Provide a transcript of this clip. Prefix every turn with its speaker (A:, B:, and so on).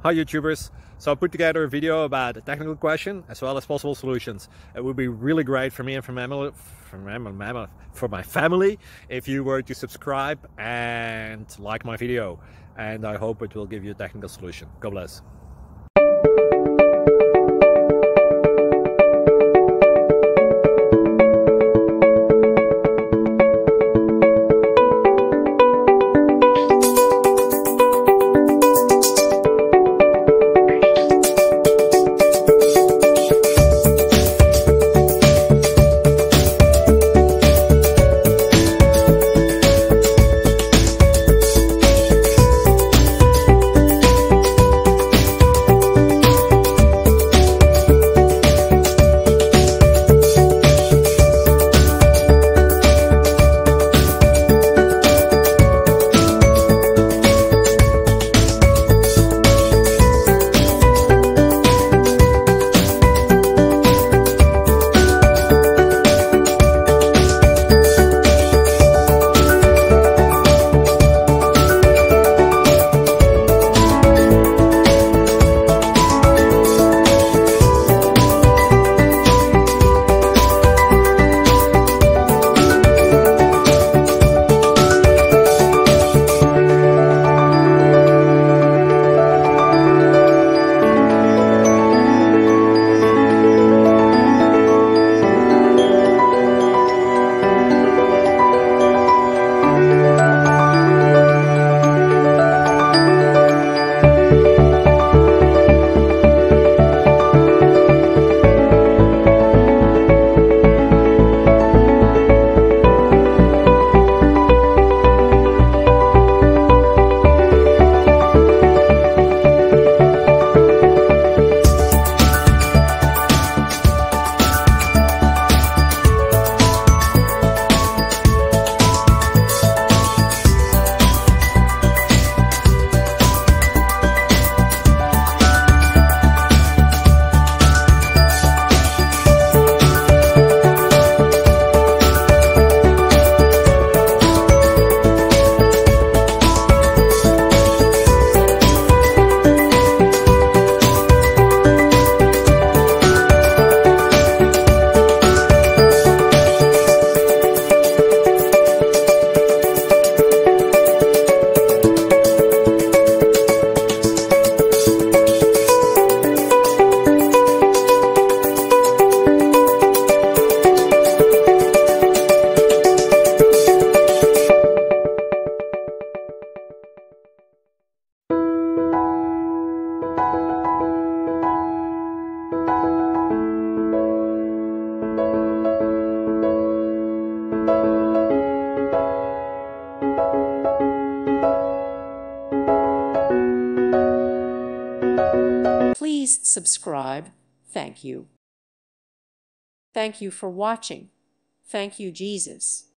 A: Hi YouTubers! So I put together a video about a technical question as well as possible solutions. It would be really great for me and for my family if you were to subscribe and like my video, and I hope it will give you a technical solution. God bless.
B: Please subscribe. Thank you. Thank you for watching. Thank you, Jesus.